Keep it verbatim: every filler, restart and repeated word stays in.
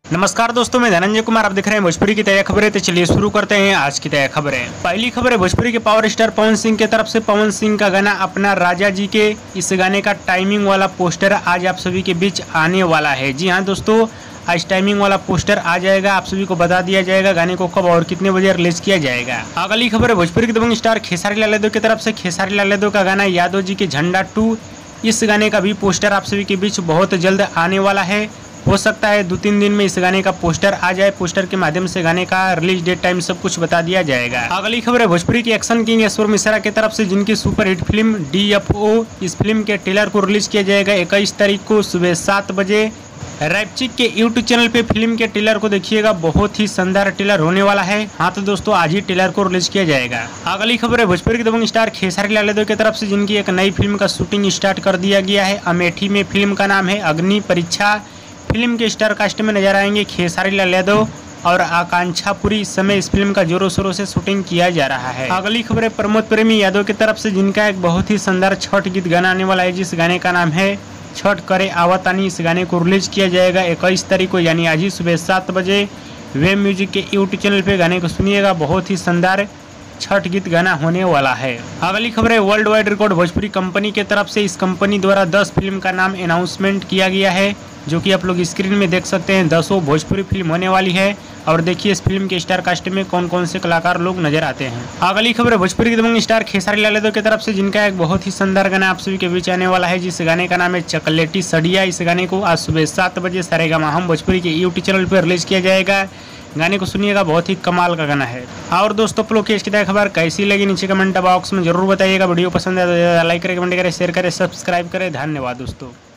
नमस्कार दोस्तों, मैं धनंजय कुमार। आप देख रहे हैं भोजपुरी की ताज़ा खबरें। तो चलिए शुरू करते हैं आज की ताज़ा खबरें। पहली खबर है भोजपुरी के पावर स्टार पवन सिंह की तरफ से। पवन सिंह का गाना अपना राजा जी के, इस गाने का टाइमिंग वाला पोस्टर आज आप सभी के बीच आने वाला है। जी हाँ दोस्तों, आज टाइमिंग वाला पोस्टर आ जाएगा, आप सभी को बता दिया जाएगा गाने को कब और कितने बजे रिलीज किया जाएगा। अगली खबर है भोजपुरी के दबंग स्टार खेसारी लाल यादव की तरफ से। खेसारी लाल यादव का गाना यादव जी के झंडा टू, इस गाने का भी पोस्टर आप सभी के बीच बहुत जल्द आने वाला है। हो सकता है दो तीन दिन में इस गाने का पोस्टर आ जाए। पोस्टर के माध्यम से गाने का रिलीज डेट, टाइम सब कुछ बता दिया जाएगा। अगली खबर है भोजपुरी की एक्शन किंग ईश्वर मिश्रा की तरफ से, जिनकी superhit film D F O, इस फिल्म के ट्रेलर को रिलीज किया जाएगा इक्कीस तारीख को सुबह सात बजे। रैपचिक के यूट्यूब चैनल पे फिल्म के ट्रेलर को देखिएगा, बहुत ही शानदार ट्रेलर होने वाला है। हाँ तो दोस्तों, आज ही ट्रेलर को रिलीज किया जाएगा। अगली खबर है भोजपुरी के दबंग स्टार खेसारी लाल यादव की तरफ से, जिनकी एक नई फिल्म का शूटिंग स्टार्ट कर दिया गया है। अमेठी में फिल्म का नाम है अग्नि परीक्षा। फिल्म के स्टार कास्ट में नजर आएंगे खेसारी लाल यादव और आकांक्षा पुरी। इस समय इस फिल्म का जोरों शोरों से शूटिंग किया जा रहा है। अगली खबर है प्रमोद प्रेमी यादव की तरफ से, जिनका एक बहुत ही शानदार छठ गीत गाना आने वाला है, जिस गाने का नाम है छठ करे आवतानी। इस गाने को रिलीज किया जाएगा इक्कीस तारीख को, यानी आज ही सुबह सात बजे। वेब म्यूजिक के यूट्यूब चैनल पे गाने को सुनिएगा, बहुत ही शानदार छठ गीत गाना होने वाला है। अगली खबर है World Wide Record Bhojpuri company के तरफ से। इस कंपनी द्वारा दस फिल्म का नाम अनाउंसमेंट किया गया है, जो कि आप लोग स्क्रीन में देख सकते हैं। दसों भोजपुरी फिल्म होने वाली है और देखिए इस फिल्म के स्टार कास्ट में कौन कौन से कलाकार लोग नजर आते हैं। अगली खबर है भोजपुरी के दबंग स्टार खेसारी लाल यादव की तरफ से, जिनका एक बहुत ही शानदार गाना आप सभी के बीच आने वाला है, जिस गाने का नाम है चॉकलेटी सड़िया। इस गाने को आज सुबह सात बजे सारेगामा हम भोजपुरी के यूट्यूब चैनल पर रिलीज किया जाएगा। गाने को सुनिएगा, बहुत ही कमाल का गाना है। और दोस्तों, आप लोग की इसकी खबर कैसी लगी नीचे कमेंट बॉक्स में जरूर बताइएगा। वीडियो पसंद है तो लाइक करें, कमेंट करें, शेयर करें, सब्सक्राइब करें। धन्यवाद दोस्तों।